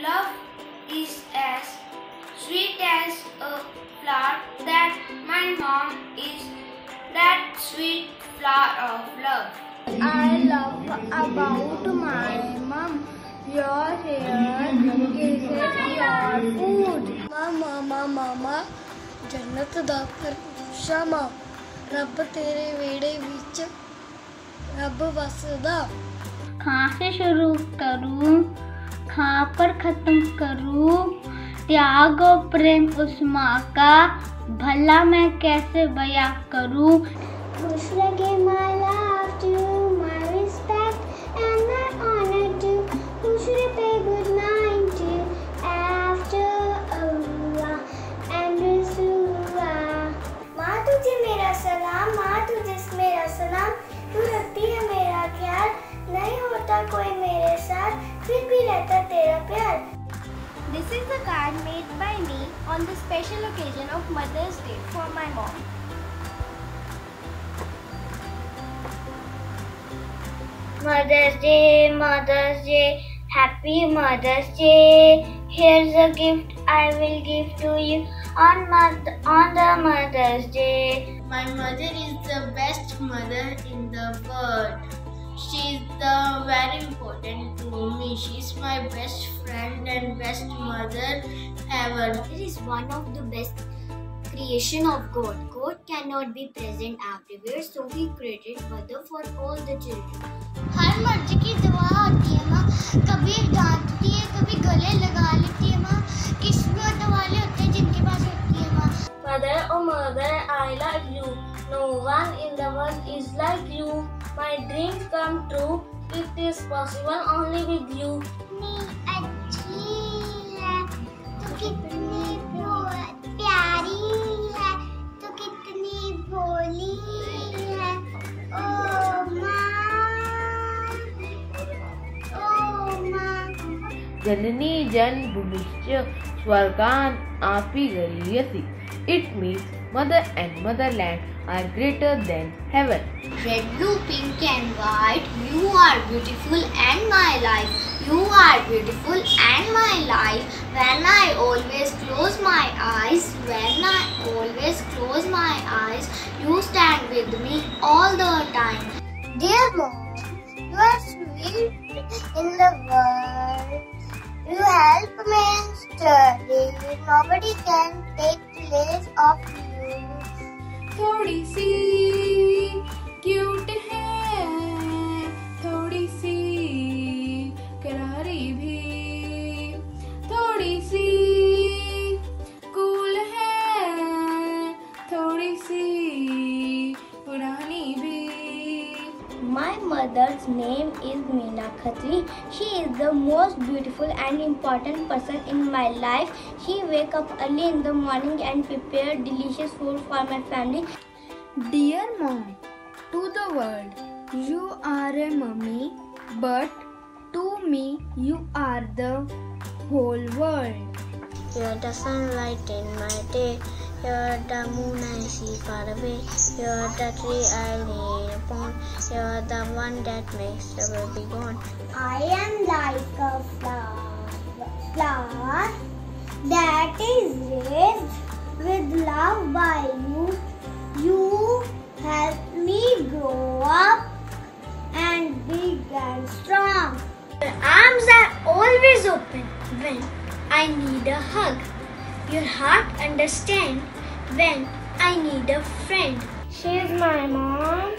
Love is as sweet as a flower that my mom is that sweet flower of love. I love about my mom. Your hair is your food. Mama, जन्नत दा फरमाशा रब तेरे वेड़े विच रब वसदा. कहाँ से शुरू करूँ, कहाँ पर खत्म करूँ, त्याग और प्रेम उस माँ का भला मैं कैसे बयां करूँ. खुश लगे my love to you, my respect and my honor to. खुश पे good night to you, after Allah and Rasulullah. माँ तुझे मेरा सलाम, माँ तुझे मेरा सलाम. तू रखती है मेरा ख्याल, नहीं होता कोई मेरे साथ, फिर भी रहता तेरा प्यार. This is a card made by me on the special occasion of Mother's Day for my mom. Mother's Day, Happy Mother's Day. Here's a gift I will give to you on the Mother's Day. My mother is the best mother in the world. She is the very important to me. She is my best friend and best mother ever. It is one of the best creation of God. God cannot be present everywhere, so He created mother for all the children. हर मर्जी की दवा होती है माँ, कभी डांटती है, कभी गले लगा लेती है माँ. किस्मत वाले होते हैं जिनके पास होती है माँ. Mother, oh mother, I love you. No one in the world is like you. My dreams come true. It is possible only with you. कितनी अच्छी है, तू कितनी प्यारी है, तू कितनी भोली है. ओ माँ, ओ माँ. जननी जन्मभूमिश्च स्वर्गान आपि गरीयसी. It means mother and motherland are greater than heaven. Red, blue, pink and white, you are beautiful and my life. You are beautiful and my life. When I always close my eyes, you stand with me all the time. Dear mom, you are sweet in the world. You help me in study. Nobody can take place of you. थोड़ी सी cute है, थोड़ी सी करारी भी, थोड़ी सी cool है, थोड़ी सी पुरानी भी. My mother's name is Meena Khatri. She is the most beautiful and important person in my life. She wakes up early in the morning and prepares delicious food for my family. Dear mom, to the world, you are a mummy, but to me, you are the whole world. You are the sunlight in my day. You are the moon I see far away. You are the tree I lean upon. You are the one that makes the world be gone. I am like a flower that is raised with love by you. You help me grow up and big and strong. Your arms are always open when I need a hug. Your heart understands when I need a friend. She is my mom.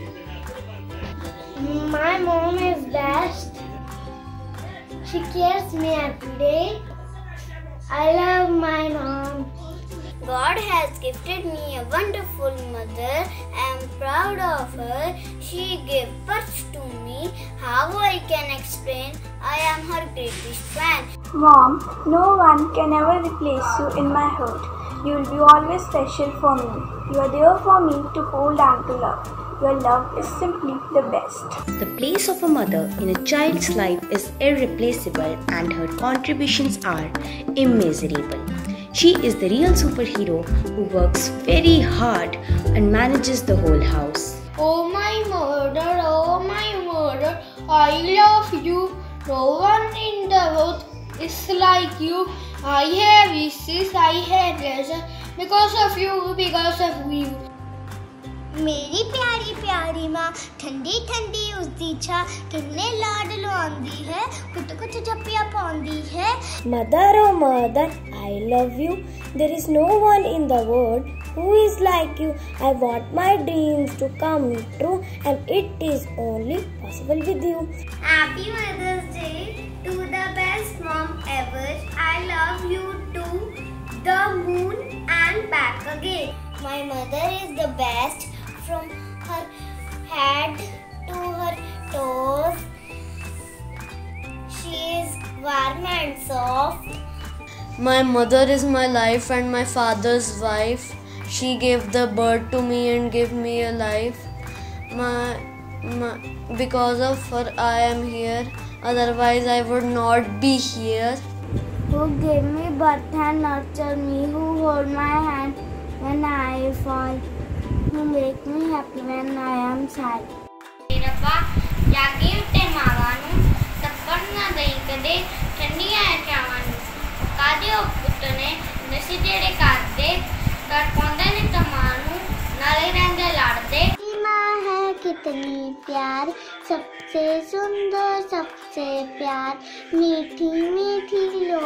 My mom is best. She cares me every day. I love my mom. God has gifted me a wonderful mother. I am proud of her. She gave birth to me. How I can explain? I am her greatest fan. Mom, no one can ever replace you in my heart. You will be always special for me. You are there for me to hold and to love. Your love is simply the best. The place of a mother in a child's life is irreplaceable and her contributions are immeasurable. She is the real superhero who works very hard and manages the whole house. Oh my mother, I love you. No one in the world is like you. I have wishes, I have pleasure because of you, because of you. मेरी प्यारी प्यारी माँ ठंडी ठंडी उसदी छा किन्ने लाड लुआंदी है कुछ कुछ जप्पियां पाउंदी है. Mother, oh mother, I love you. There is no one in the world who is like you. I want my dreams to come true, and it is only possible with you. Happy Mother's Day to the best mom ever. I love you to the moon and back again. My mother is the best. From her head to her toes, she is warm and soft. My mother is my life and my father's wife. She gave the birth to me and gave me a life. Because of her I am here. Otherwise I would not be here. Who gave me birth and nurtured me, who hold my hand when I fall, who make me happy when I am sad. रब्बा जागे उठे मावा नू टप्पड़ ना दई कदे ठंडियां चावां नू कादे ओ पुੱਤ ने नसी जेड़े करदे कर पाउंदे ने तमां नू नाले रंगे लड़दे. माँ है कितनी प्यार सबसे सुंदर सबसे प्यार मीठी मीठी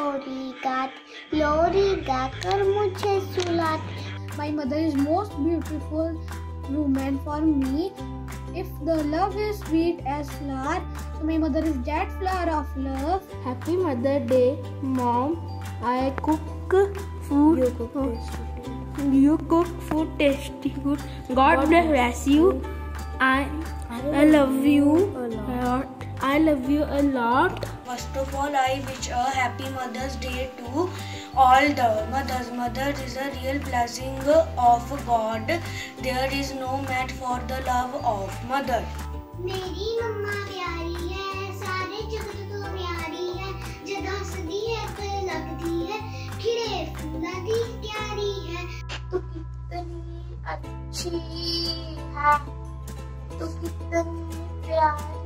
लोरी गाकर मुझे सुलाती. My mother is most beautiful woman for me. If the love is sweet as flower, so my mother is that flower of love. Happy Mother Day, Mom. I cook food. You cook food, tasty food. God bless you. I love you a lot. I love you a lot. First of all, I wish a happy Mother's Day to all the mothers. Mother is a real blessing of God. There is no match for the love of mother. मेरी मम्मा प्यारी है सारे जगत तो प्यारी है जब हंसदी है तो लगती है खिड़े फूलों दी प्यारी है. तू कितनी अच्छी है तू कितनी प्यारी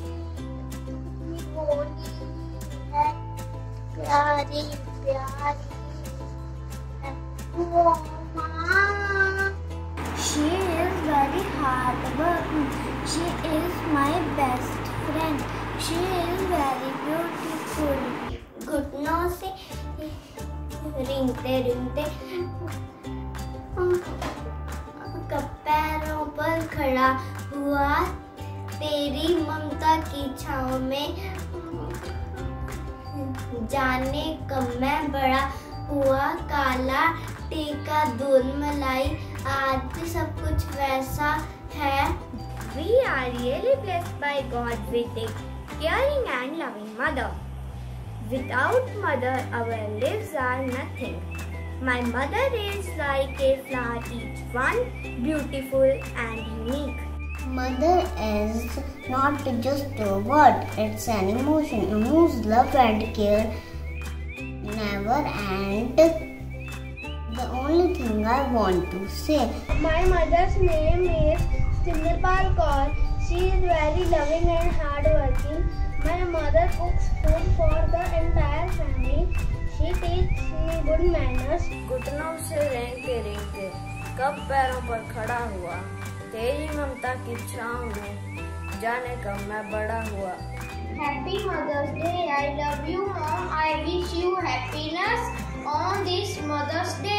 होली है प्यारी प्यारी है वो माँ. She is very hardworking. She is my best friend. She is very beautiful. घुटनों से रिंगते रिंगते पैरों पर खड़ा हुआ तेरी ममता की छाँव में जाने कब मैं बड़ा हुआ काला टीका दूध मलाई आज सब कुछ वैसा है. We are really blessed by God with a caring and loving mother. Without mother, our lives are nothing. My mother is like a flower, each one beautiful and unique. Mother is not just a word, it's an emotion whose love and care never end. The only thing I want to say. My mother's name is Tinderpal Kaur. She is very loving and hardworking. My mother cooks food for the entire family. She teaches me good manners. घुटनों से रेंगते रेंगते कब पैरों पर खड़ा हुआ तेरी ममता की छाँव में जाने कब मैं बड़ा हुआ. Happy Mother's Day. I love you, Mom. I wish you happiness on this Mother's Day.